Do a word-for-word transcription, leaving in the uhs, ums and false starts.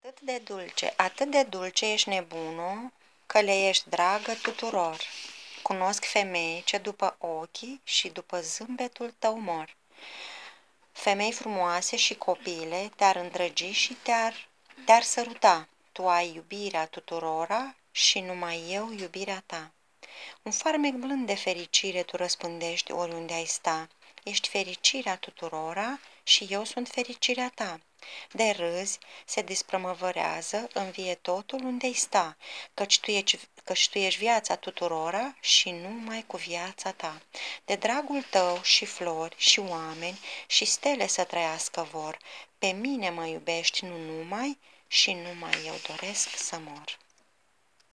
Atât de dulce, atât de dulce ești nebunul, că le ești dragă tuturor. Cunosc femei ce după ochii și după zâmbetul tău mor. Femei frumoase și copile te-ar îndrăgi și te-ar te-ar săruta. Tu ai iubirea tuturora și numai eu iubirea ta. Un farmec blând de fericire tu răspândești oriunde ai sta. Ești fericirea tuturora și eu sunt fericirea ta. De râzi se desprămăvărează, învie totul unde-i sta, căci tu, ești, căci tu ești viața tuturora și numai cu viața ta. De dragul tău și flori și oameni și stele să trăiască vor, pe mine mă iubești nu numai și numai eu doresc să mor.